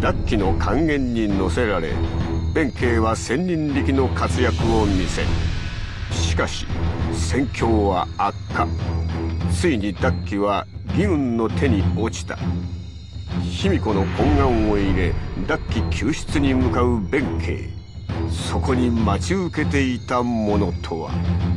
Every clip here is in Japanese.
ダッキの還元に乗せられ、弁慶は千人力の活躍を見せ、しかし戦況は悪化。ついにダッキは義軍の手に落ちた。卑弥呼の懇願を入れ、ダッキ救出に向かう弁慶。そこに待ち受けていたものとは。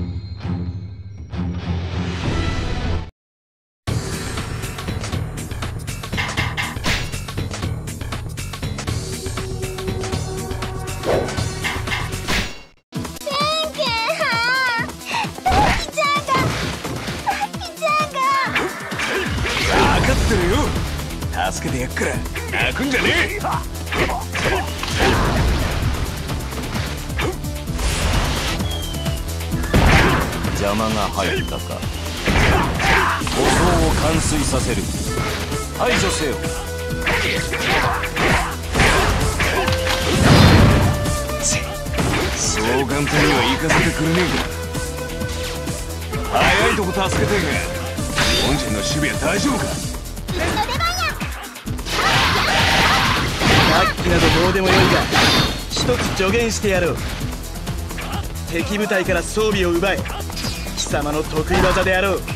助けてやっから泣くんじゃねえ。邪魔が入ったか。護送を完遂させる。排除せよ。そう簡単には行かせてくれねえか。早いとこ助けてえが、本陣の守備は大丈夫か。 ダッキなどどうでもよいが、一つ助言してやろう。敵部隊から装備を奪え。貴様の得意技であろう。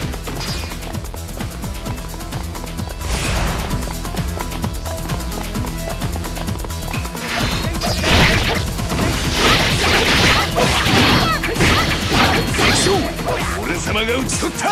俺様が討ち取った。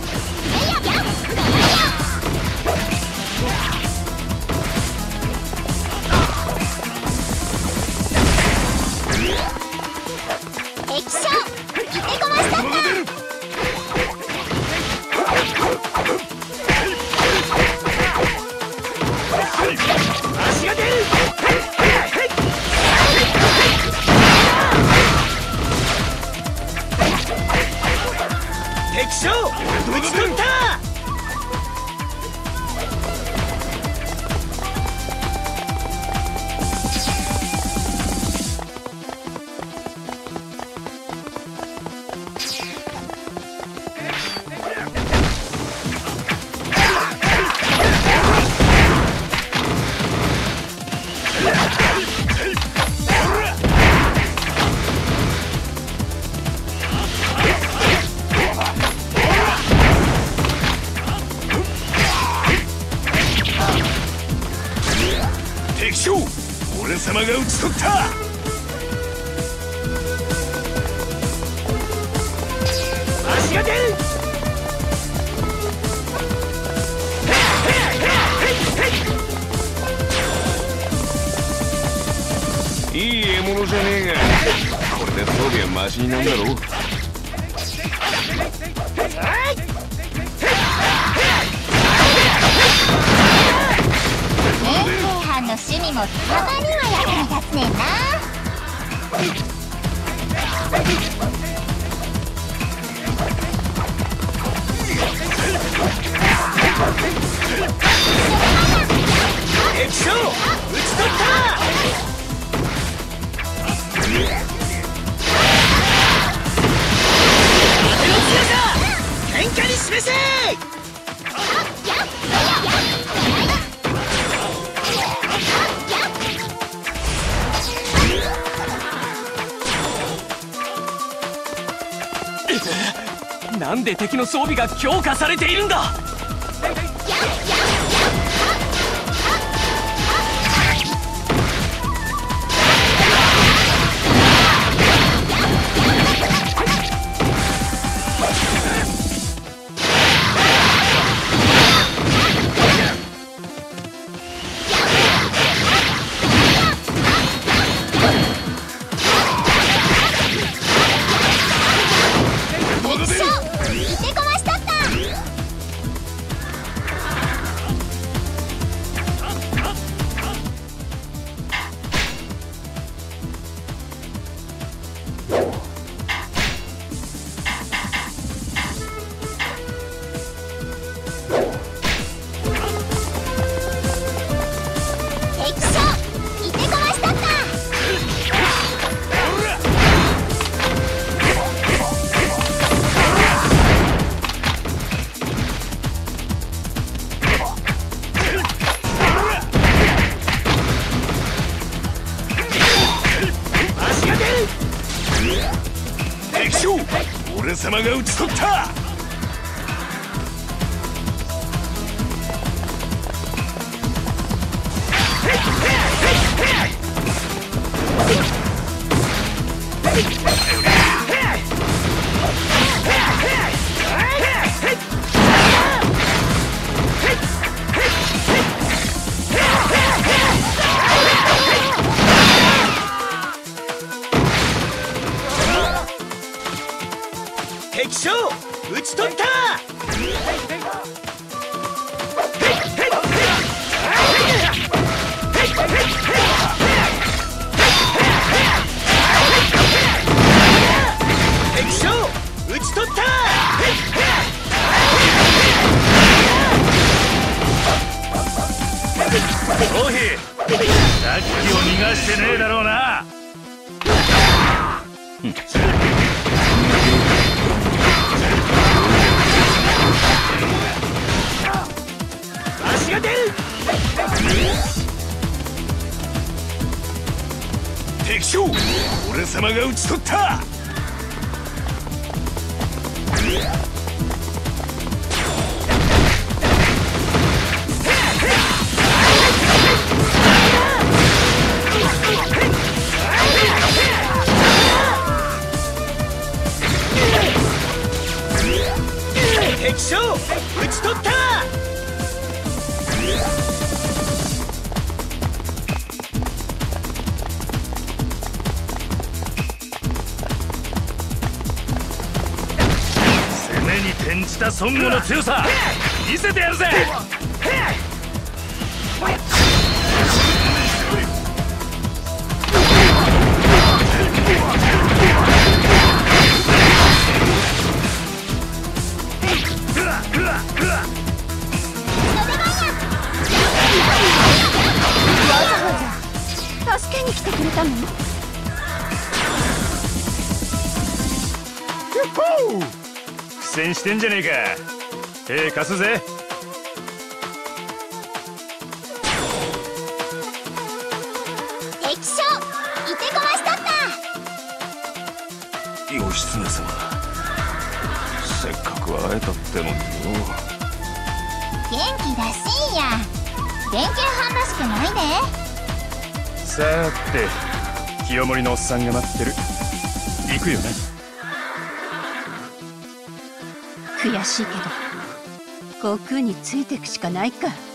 俺様が討ち取った。足が出る。いい獲物じゃねえが、これで装備はマシになんだろう。 の趣味もたまには役に立つねんな。 敵将討ち取った。手の強さ天下に示せ。なんで敵の装備が強化されているんだ。 様が討ち取った。 敵将討ち取った。敵将討ち取った。 王妃、ラッキーを逃がしてねえだろうな。 足が出る。 敵将、俺様が討ち取った。 敵将討ち取った。 攻めに転じた孫悟の強さ見せてやるぜ。 助けに来てくれたの？ 苦戦してんじゃねえか。手貸すぜ。 敵将いてこましとった。 義経様、せっかく会えたってのによ。 元気だしんや。電球班らしくないで。 さーて、清盛のおっさんが待ってる。行くよね。 悔しいけど悟空についてくしかないか。